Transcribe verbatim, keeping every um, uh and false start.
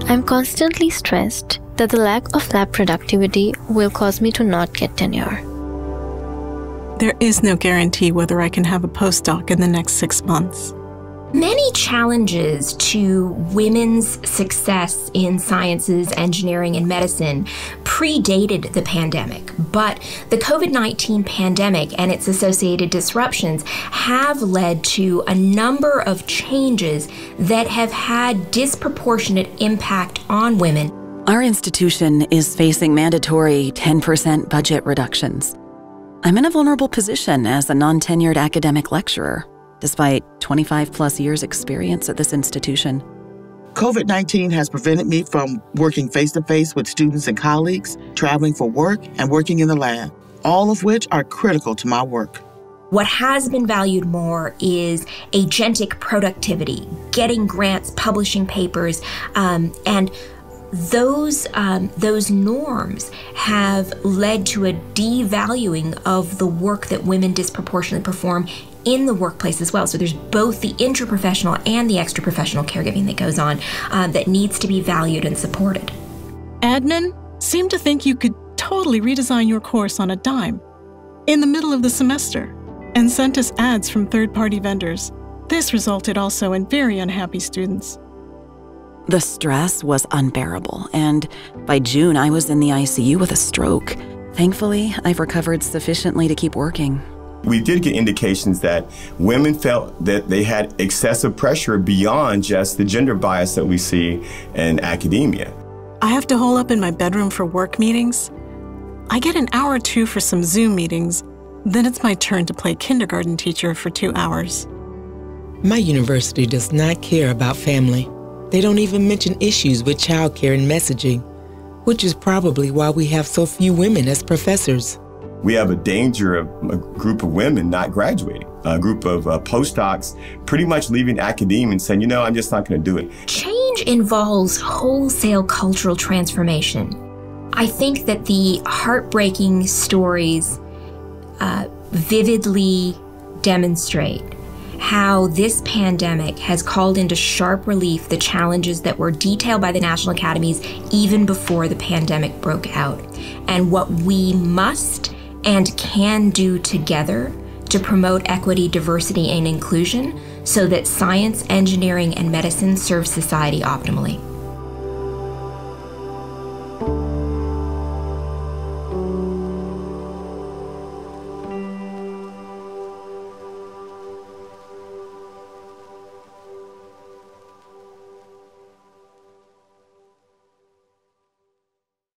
I'm constantly stressed that the lack of lab productivity will cause me to not get tenure. There is no guarantee whether I can have a postdoc in the next six months. Many challenges to women's success in sciences, engineering, and medicine predated the pandemic, but the COVID nineteen pandemic and its associated disruptions have led to a number of changes that have had disproportionate impact on women. Our institution is facing mandatory ten percent budget reductions. I'm in a vulnerable position as a non-tenured academic lecturer, despite twenty-five plus years experience at this institution. COVID nineteen has prevented me from working face-to-face with students and colleagues, traveling for work, and working in the lab, all of which are critical to my work. What has been valued more is agentic productivity, getting grants, publishing papers, um, and those, um, those norms have led to a devaluing of the work that women disproportionately perform in the workplace as well. So there's both the intraprofessional and the extra-professional caregiving that goes on um, that needs to be valued and supported. Admin seemed to think you could totally redesign your course on a dime in the middle of the semester and sent us ads from third-party vendors. This resulted also in very unhappy students. The stress was unbearable, and by June I was in the I C U with a stroke. Thankfully, I've recovered sufficiently to keep working. We did get indications that women felt that they had excessive pressure beyond just the gender bias that we see in academia. I have to hole up in my bedroom for work meetings. I get an hour or two for some Zoom meetings. Then it's my turn to play kindergarten teacher for two hours. My university does not care about family. They don't even mention issues with childcare and messaging, which is probably why we have so few women as professors. We have a danger of a group of women not graduating, a group of uh, postdocs pretty much leaving academia and saying, you know, I'm just not going to do it. Change involves wholesale cultural transformation. I think that the heartbreaking stories uh, vividly demonstrate how this pandemic has called into sharp relief the challenges that were detailed by the National Academies even before the pandemic broke out, and what we must and can do together to promote equity, diversity, and inclusion so that science, engineering, and medicine serve society optimally.